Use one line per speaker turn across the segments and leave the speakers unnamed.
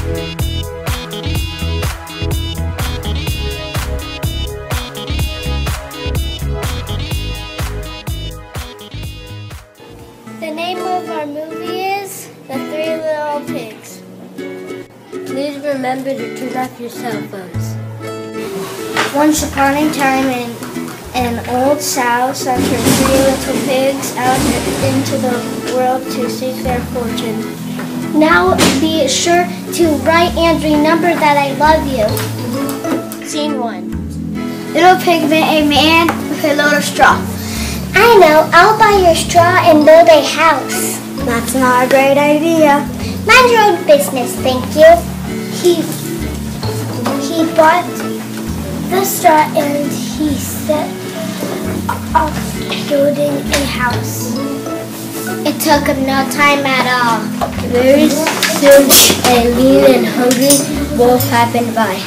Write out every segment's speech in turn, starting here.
The name of our movie is The Three Little Pigs.
Please remember to turn off your cell phones.
Once upon a time in an old sow sent her three little pigs out into the world to seek their fortune. Now be sure to write and remember that I love you.
Scene 1.
Little pig met a man with a load of straw. I know, I'll buy your straw and build a house.
That's not a great idea.
Mind your own business, thank you. He bought the straw and he set off building a house. It took him no time at all.
Very soon, a lean and hungry wolf happened by.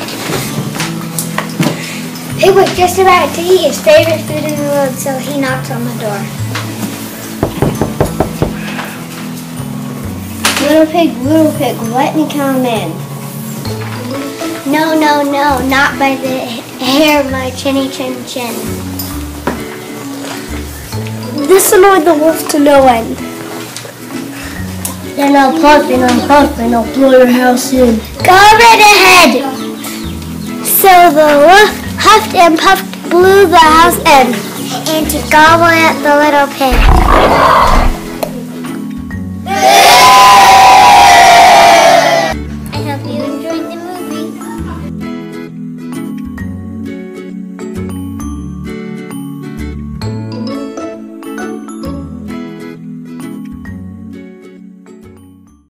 He was just about to eat his favorite food in the world, so he knocked on the door.
Little pig, let me come in.
No, not by the hair of my chinny chin chin.
This annoyed the wolf to no end. Then I'll puff and I'll blow your house in.
Go right ahead! So the wolf huffed and puffed, blew the house in, and to gobble at the little pig.